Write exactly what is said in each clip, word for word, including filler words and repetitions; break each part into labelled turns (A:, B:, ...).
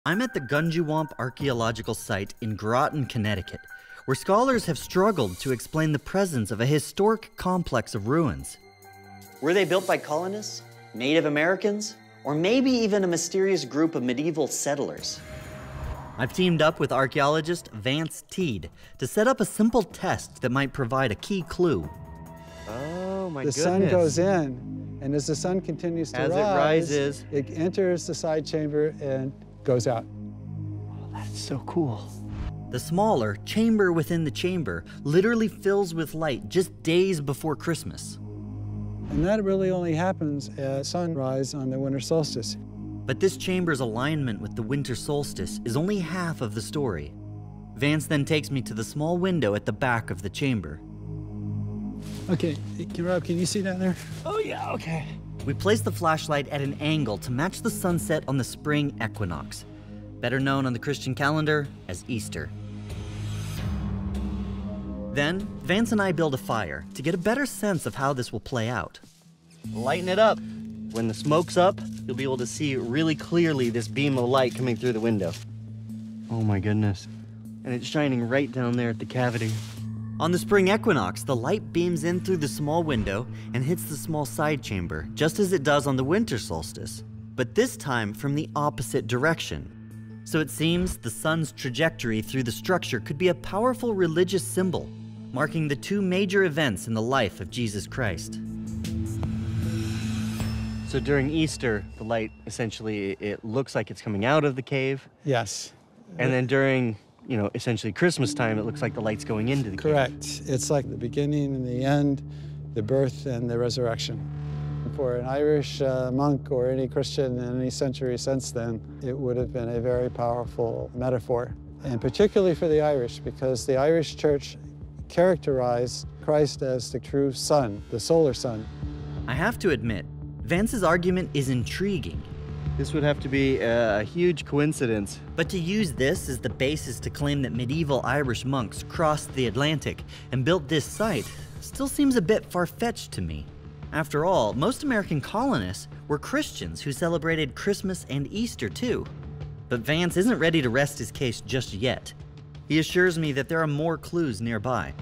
A: I'm at the Gunjawamp Archaeological Site in Groton, Connecticut, where scholars have struggled to explain the presence of a historic complex of ruins. Were they built by colonists, Native Americans, or maybe even a mysterious group of medieval settlers? I've teamed up with archaeologist Vance Teed to set up a simple test that might provide a key clue.
B: Oh my
C: the
B: goodness.
C: sun goes in, and as the sun continues to
B: as
C: rise,
B: it rises,
C: it enters the side chamber and goes out.
B: Oh, that's so cool.
A: The smaller chamber within the chamber literally fills with light just days before Christmas.
C: And that really only happens at sunrise on the winter solstice.
A: But this chamber's alignment with the winter solstice is only half of the story. Vance then takes me to the small window at the back of the chamber.
C: Okay, Rob, can you see down there?
B: Oh yeah, okay.
A: We place the flashlight at an angle to match the sunset on the spring equinox, better known on the Christian calendar as Easter. Then, Vance and I build a fire to get a better sense of how this will play out.
B: Lighten it up. When the smoke's up, you'll be able to see really clearly this beam of light coming through the window. Oh my goodness. And it's shining right down there at the cavity.
A: On the spring equinox, the light beams in through the small window and hits the small side chamber, just as it does on the winter solstice, but this time from the opposite direction. So it seems the sun's trajectory through the structure could be a powerful religious symbol, marking the two major events in the life of Jesus Christ.
B: So during Easter, the light essentially, it looks like it's coming out of the cave.
C: Yes.
B: And then during, you know, essentially Christmas time, it looks like the light's going into the cave.
C: Correct. It's like the beginning and the end, the birth and the resurrection. For an Irish uh, monk or any Christian in any century since then, it would have been a very powerful metaphor. And particularly for the Irish, because the Irish church characterized Christ as the true sun, the solar sun.
A: I have to admit, Vance's argument is intriguing.
B: This would have to be a huge coincidence.
A: But to use this as the basis to claim that medieval Irish monks crossed the Atlantic and built this site still seems a bit far-fetched to me. After all, most American colonists were Christians who celebrated Christmas and Easter too. But Vance isn't ready to rest his case just yet. He assures me that there are more clues nearby.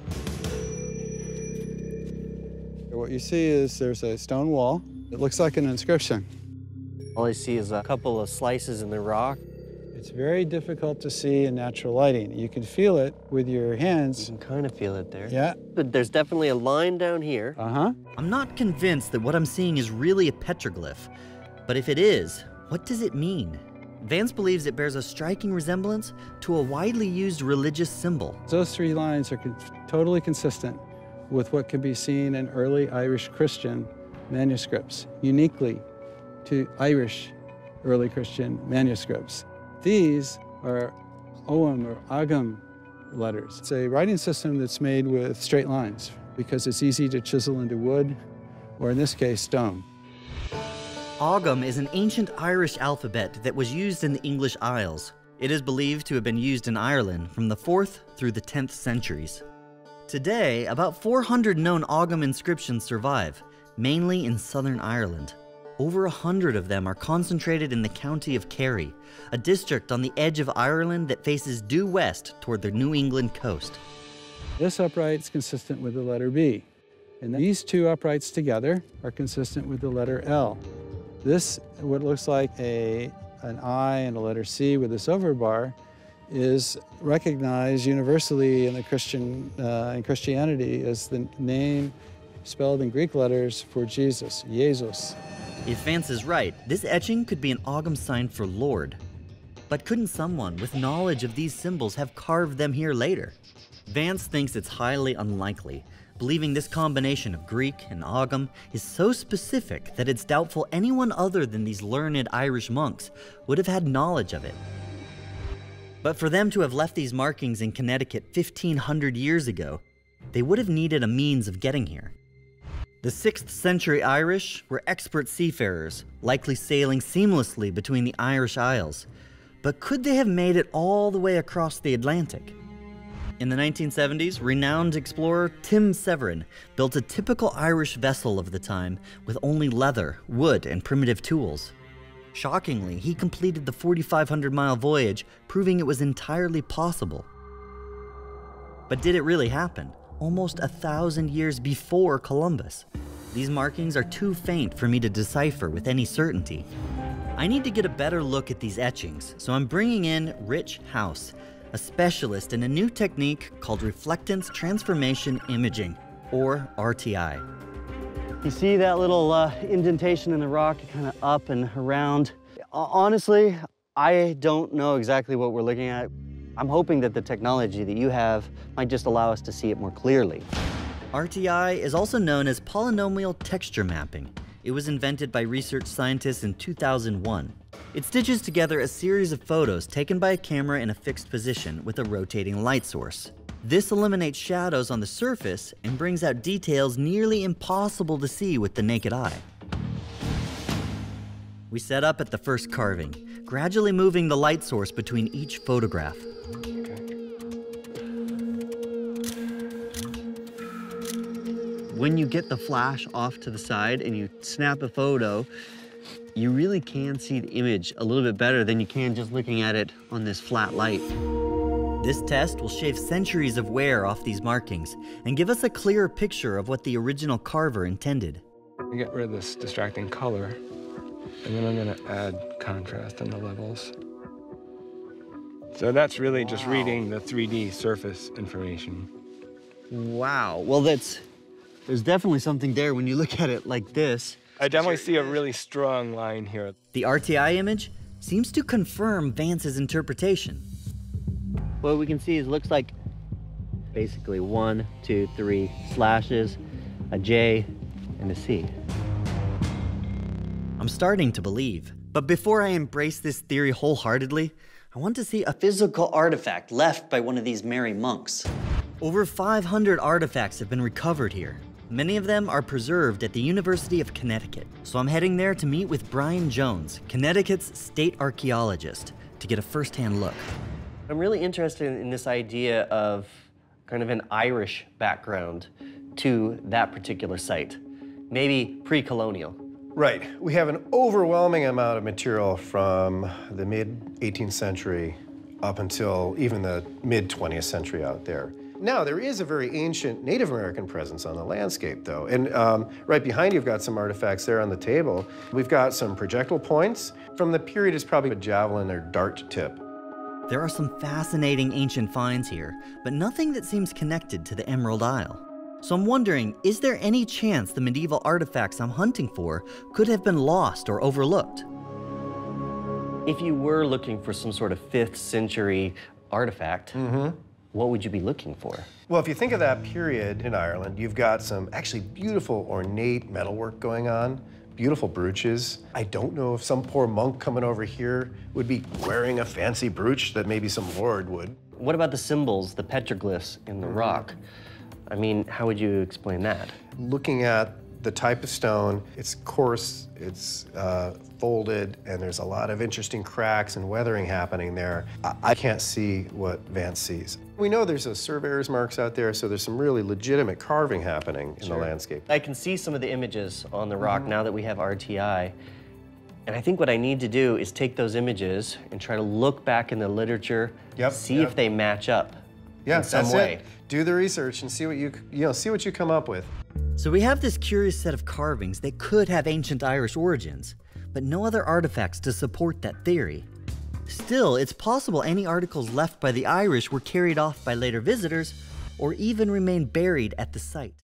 C: What you see is there's a stone wall. It looks like an inscription.
B: All I see is a couple of slices in the rock.
C: It's very difficult to see in natural lighting. You can feel it with your hands.
B: You can kind of feel it there.
C: Yeah.
B: But there's definitely a line down here.
C: Uh-huh.
A: I'm not convinced that what I'm seeing is really a petroglyph. But if it is, what does it mean? Vance believes it bears a striking resemblance to a widely used religious symbol.
C: Those three lines are con totally consistent with what can be seen in early Irish Christian manuscripts, uniquely to Irish early Christian manuscripts. These are Ogham or Agam letters. It's a writing system that's made with straight lines because it's easy to chisel into wood, or in this case, stone.
A: Ogham is an ancient Irish alphabet that was used in the English Isles. It is believed to have been used in Ireland from the fourth through the tenth centuries. Today, about four hundred known Ogham inscriptions survive, mainly in southern Ireland. Over a hundred of them are concentrated in the county of Kerry, a district on the edge of Ireland that faces due west toward the New England coast.
C: This upright is consistent with the letter B, and these two uprights together are consistent with the letter L. This, what looks like a, an I and a letter C with a silver bar, is recognized universally in the Christian uh, in Christianity as the name spelled in Greek letters for Jesus, Jesus.
A: If Vance is right, this etching could be an Ogham sign for Lord. But couldn't someone with knowledge of these symbols have carved them here later? Vance thinks it's highly unlikely, believing this combination of Greek and Ogham is so specific that it's doubtful anyone other than these learned Irish monks would have had knowledge of it. But for them to have left these markings in Connecticut fifteen hundred years ago, they would have needed a means of getting here. The sixth century Irish were expert seafarers, likely sailing seamlessly between the Irish Isles. But could they have made it all the way across the Atlantic? In the nineteen seventies, renowned explorer Tim Severin built a typical Irish vessel of the time with only leather, wood, and primitive tools. Shockingly, he completed the forty-five hundred mile voyage, proving it was entirely possible. But did it really happen? Almost a thousand years before Columbus. These markings are too faint for me to decipher with any certainty. I need to get a better look at these etchings, so I'm bringing in Rich House, a specialist in a new technique called reflectance transformation imaging, or R T I.
B: You see that little uh, indentation in the rock, kind of up and around. Honestly, I don't know exactly what we're looking at. I'm hoping that the technology that you have might just allow us to see it more clearly.
A: R T I is also known as polynomial texture mapping. It was invented by research scientists in two thousand one. It stitches together a series of photos taken by a camera in a fixed position with a rotating light source. This eliminates shadows on the surface and brings out details nearly impossible to see with the naked eye. We set up at the first carving, gradually moving the light source between each photograph. When you get the flash off to the side and you snap a photo, you really can see the image a little bit better than you can just looking at it on this flat light. This test will shave centuries of wear off these markings and give us a clearer picture of what the original carver intended.
D: Get rid of this distracting color, and then I'm gonna add contrast in the levels. So that's really wow. just reading the three D surface information.
B: Wow, well that's, there's definitely something there when you look at it like this.
D: I definitely see a really strong line here.
A: The R T I image seems to confirm Vance's interpretation.
B: What we can see is it looks like basically one, two, three slashes, a J, and a C.
A: I'm starting to believe. But before I embrace this theory wholeheartedly, I want to see a physical artifact left by one of these merry monks. Over five hundred artifacts have been recovered here. Many of them are preserved at the University of Connecticut. So I'm heading there to meet with Brian Jones, Connecticut's state archaeologist, to get a first-hand look.
B: I'm really interested in this idea of kind of an Irish background to that particular site, maybe pre-colonial.
E: Right. We have an overwhelming amount of material from the mid eighteenth century up until even the mid twentieth century out there. Now, there is a very ancient Native American presence on the landscape, though. And um, right behind you, you've got some artifacts there on the table. We've got some projectile points. From the period, it's probably a javelin or dart tip.
A: There are some fascinating ancient finds here, but nothing that seems connected to the Emerald Isle. So I'm wondering, is there any chance the medieval artifacts I'm hunting for could have been lost or overlooked?
B: If you were looking for some sort of fifth century artifact, mm-hmm. what would you be looking for?
E: Well, if you think of that period in Ireland, you've got some actually beautiful ornate metalwork going on, beautiful brooches. I don't know if some poor monk coming over here would be wearing a fancy brooch that maybe some lord would.
B: What about the symbols, the petroglyphs in the rock? I mean, how would you explain that?
E: Looking at the type of stone, it's coarse, it's uh, folded, and there's a lot of interesting cracks and weathering happening there. I, I can't see what Vance sees. We know there's a surveyor's marks out there, so there's some really legitimate carving happening in
B: Sure.
E: the landscape.
B: I can see some of the images on the rock mm-hmm. now that we have R T I. And I think what I need to do is take those images and try to look back in the literature,
E: yep,
B: see
E: yep.
B: if they match up
E: yeah,
B: in some
E: that's
B: way.
E: It. Do the research and see what you, you know, see what you come up with.
A: So we have this curious set of carvings that could have ancient Irish origins, but no other artifacts to support that theory. Still, it's possible any articles left by the Irish were carried off by later visitors or even remain buried at the site.